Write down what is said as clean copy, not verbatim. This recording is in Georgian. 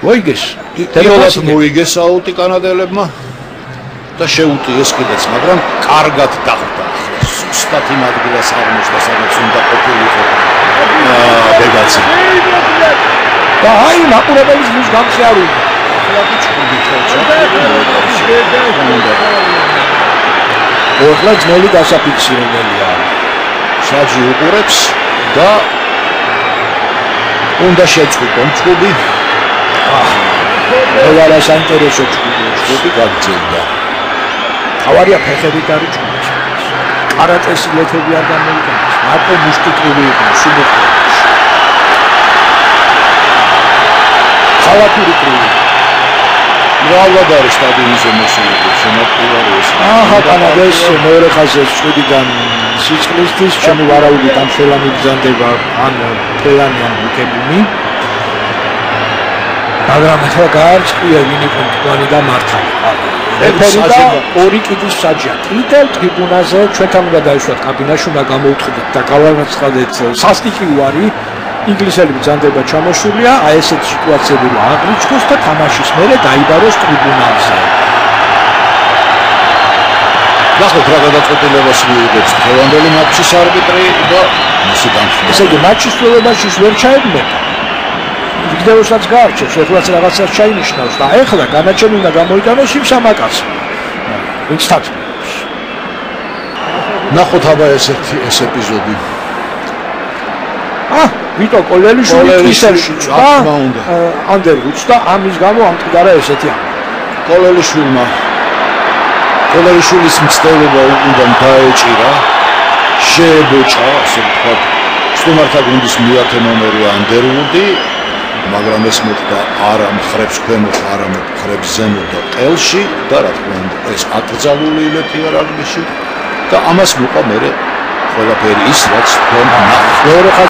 მოიგეს. პირველად მოიგეს აუტი კანადელებმა და შეუტიეს კიდეც, მაგრამ კარგად დახვდა. სუსტად იმ ადგილას აღმოჩნდა, სადაც უნდა ყოფილიყო ბეგაცი. და აი მაყურებლის მის გამხიარული. ორლა ძნელი დასაფიქსირებელია. საჯი უყურებს და უნდა შეწყვიტონ ჭუბი. ყველა საინტერესო ჭუბი გაგრძელდა. თავარია ფეხებით არის ჭუბი. კარატეს ლეთები არ გამოიყენებს. მარტო მუშტიკები იყო სუბოთში. ხალათური კრივი. მრავლად არის სტადიონზე მოსული შემოყოლარი ეს. აჰა, კანადეს მეორე ხაზზე ჭუდიდან სიცხლისთვის ჩემი ვარაუდით ამ ხელანი ბრძანდება ან ფელანი ან ლუკებუნი. მაგრამ ახლა გაარჩია ვინ იყო მტკვარი და მართალი. რეფერი და ორი კიდის საჯია. კიდევ ტრიბუნაზე ჩვენთან უნდა დაიშვათ კაბინაში, უნდა გამოუთხდეთ და გავარცხადეთ სასტიკი უარი. ინგლისელი ბრძანდება ჩამოსულია, აი ესეთ სიტუაციები აღრიცხოს და თამაშის მერე დაიბაროს ტრიბუნაზე. ნახოთ რა გადაწყვეტილებას მიიღებს დღევანდელი მატჩის არბიტრი და მისი განხილვა. ესე იგი მატჩის წვეულებაში ვერ ჩაებმება. ვიდეოსაც გაარჩევს, ეხლაც რაღაცას ჩაინიშნავს და ეხლა განაჩენი უნდა გამოიტანოს იმ სამაკაც. ვინც თათბობს. ნახოთ აბა ეს ეპიზოდი. ვიტო კოლელიშვილი ტვიტერში წვა უნდა. ანდერვუდს და ამის გამო ამტკარა ესეთი ამ. კოლელიშვილის მცდელობა უკან დაეჭირა, შეებოჭა, ასე ვთქვათ, სტუმართა გუნდის მეათე ნომერი ანდერვუდი, მაგრამ ეს მოხდა არა მხრებს ქვემოთ, არამედ მხრებს ზემოთ და ყელში და რა თქმა უნდა ეს აკრძალული ილეთია რაგბიში და ამას მოყვა მერე ყველაფერი ის რაც თქვენ ნახეთ.